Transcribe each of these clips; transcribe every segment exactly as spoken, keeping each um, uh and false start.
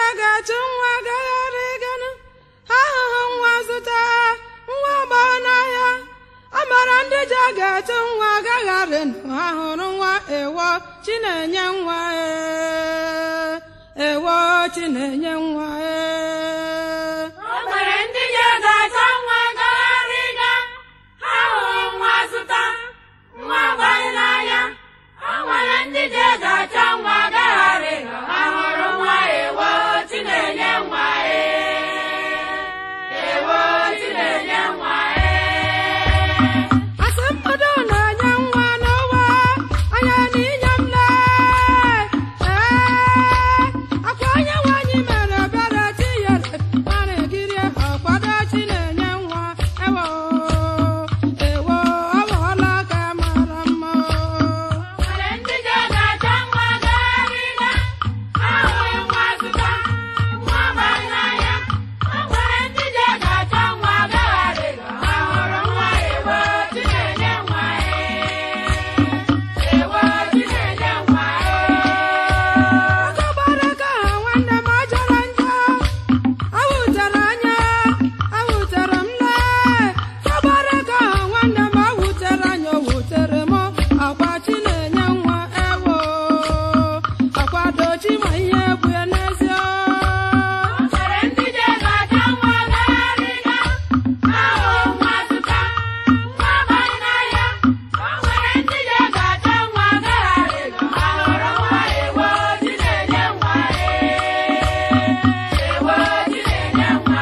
ga-achụ nwa gagharị ganụ ahụhụ nwa zụta nwa gbaa n'ahịa amara ndị ji ga-achụ nwa gagharị nụ ha hụrụ nwa ewo Chinenye nwa ewo Chinenye nwa amara ndị ji ga-achụ nwa gagharị ga ha hụrụ nwa zụta nwa gbaa n'ahịa amara ndị ji ga-achụ nwa gagharị nụ ha hụrụ nwa ewo Chinenye nwa ewo Chinenye nwa asị mmadụ na-enye nwa n'ụwa anya n'inye m lee ee akwa onye nwanyị mere ebere tinyere a na-egiri ọkwado Chinenye nwa ewo ewo ọ bụọla ka mara mma amara ndị ji ga-achụ nwa gagharị ga ha hụrụ nwa zụta nwa gbaa n'ahịa amara ndị ji ga-achụ nwa gagharị ga ha hụrụ nwa ewo Chinenye nwa ewo Chinenye nwa ọkọbara ka ha nwanne m ọ jọrọ njọ awụtere anya awụtere m lee ọkọbara ka ha nwanne m awụtere anya o wutere m akwa Chinenye nwa ewo akwado chi ma ihe egwu ya n'ezie amara ndị ji ga-achụ nwa gagharị ga ha hụrụ nwa zụta nwa gbaa n'ahịa amara ndị ji ga-achụ nwa gagharị ga ha hụrụ nwa ewo Chinenye nwa ewo Chinenye nwa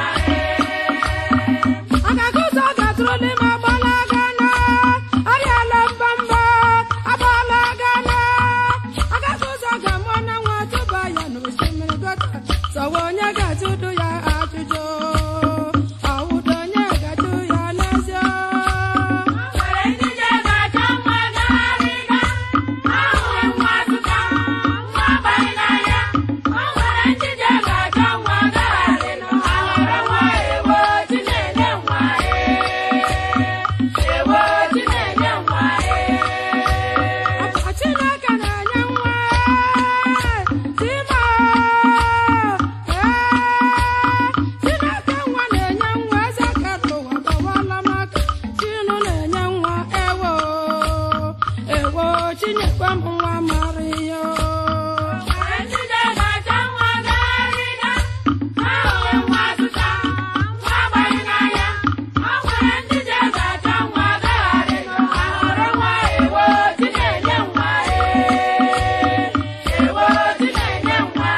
agakụzọ gatụrụ n'ime agbala gana arịala mbamba agbala gana agakụzọ ga-amụ na nwa tụba ya n'osimiri gota sọwa onye ga-ajụdụ ya ajụjụ ọwụdụ onye ga-ajụ ya n'ezie amara ndị ji ga-achụ nwa gagharị ga ha hụrụ nwa zụta nwa gbaa n'ahịa amara ndị ji ga-achụ nwa gagharị ga ha hụrụ nwa ewo Chinenye nwa ewo Chinenye nwa ọkwa Chineke na-enye nwa Chima ee Chineke nwa na-enye nwa eze kere ụwa gbawala maka Chinu na-enye nwa ewo ewo Chinyekwa m nwa mara ihe amara ndị ji ga-achụ nwa gagharị ga ha hụrụ nwa zụta nwa gbaa n'ahịa amara ndị ji ga-achụ nwa gagharị ga ha hụrụ nwa ewo Chinenye nwa ewo Chinenye nwa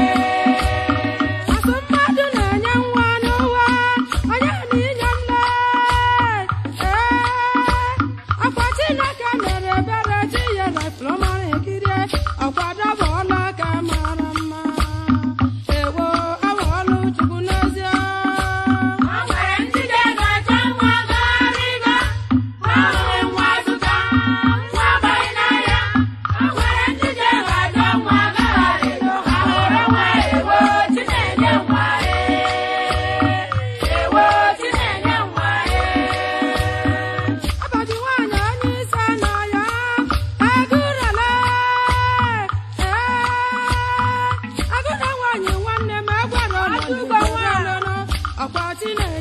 asụ mmadụ na-enye nwa n'ụwa onye na-inye m lee ee akwa Chineke mere ebere tinyere flọmara ekirie ọkwado bụọla ka mara mma ewo awọlụ Chukwu n'ezie amara ndị ji ga-achụ nwa gagharị ga ha hụrụ nwa zụta nwa gbaa n'ahịa amara ndị ji ga-achụ nwa gagharị ga ha hụrụ nwa ewo Chinenye nwa ewo Chinenye nwa abadi nwaanyị onye isi anọ ya agụrụla ee agụna nwaanyị nwanne m agwara ọnọdụ ọkwa Chinenye